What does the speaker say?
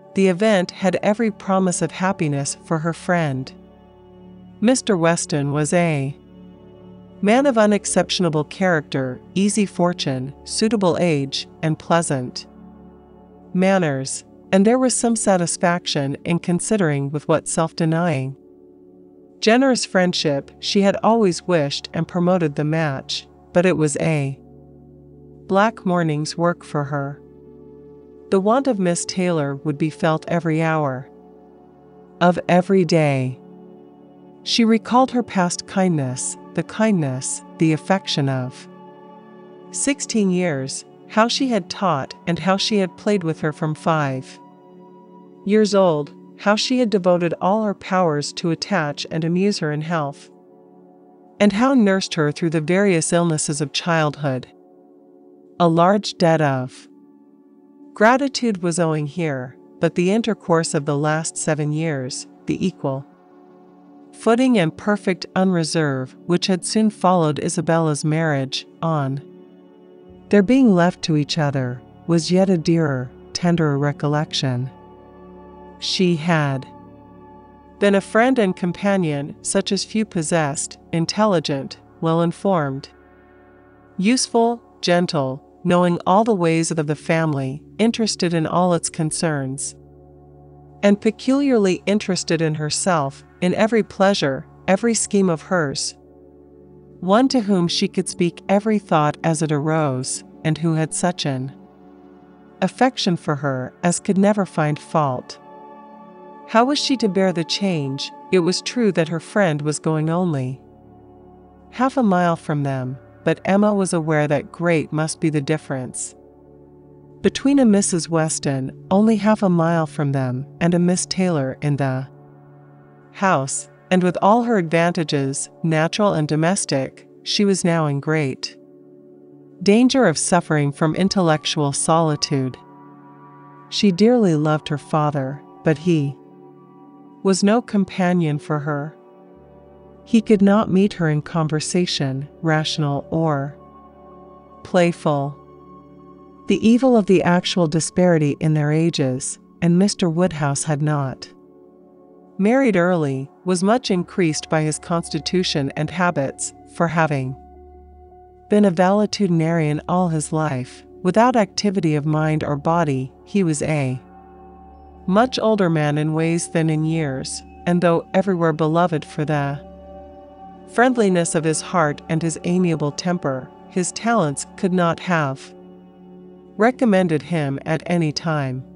The event had every promise of happiness for her friend. Mr. Weston was a man of unexceptionable character, easy fortune, suitable age, and pleasant manners, and there was some satisfaction in considering with what self-denying, generous friendship she had always wished and promoted the match, but it was a black morning's work for her. The want of Miss Taylor would be felt every hour of every day. She recalled her past kindness, the affection of 16 years, how she had taught and how she had played with her from 5 years old, how she had devoted all her powers to attach and amuse her in health, and how nursed her through the various illnesses of childhood. A large debt of gratitude was owing here, but the intercourse of the last 7 years, the equal footing and perfect unreserve which had soon followed Isabella's marriage, on their being left to each other, was yet a dearer, tenderer recollection. She had been a friend and companion such as few possessed, intelligent, well-informed, useful, gentle, knowing all the ways of the family, interested in all its concerns, and peculiarly interested in herself, in every pleasure, every scheme of hers. One to whom she could speak every thought as it arose, and who had such an affection for her as could never find fault. How was she to bear the change? It was true that her friend was going only half a mile from them, but Emma was aware that great must be the difference between a Mrs. Weston, only half a mile from them, and a Miss Taylor in the house, and with all her advantages, natural and domestic, she was now in great danger of suffering from intellectual solitude. She dearly loved her father, but he was no companion for her. He could not meet her in conversation, rational or playful. The evil of the actual disparity in their ages, and Mr. Woodhouse had not married early, was much increased by his constitution and habits, for having been a valetudinarian all his life, without activity of mind or body, he was a much older man in ways than in years, and though everywhere beloved for the friendliness of his heart and his amiable temper, his talents could not have recommended him at any time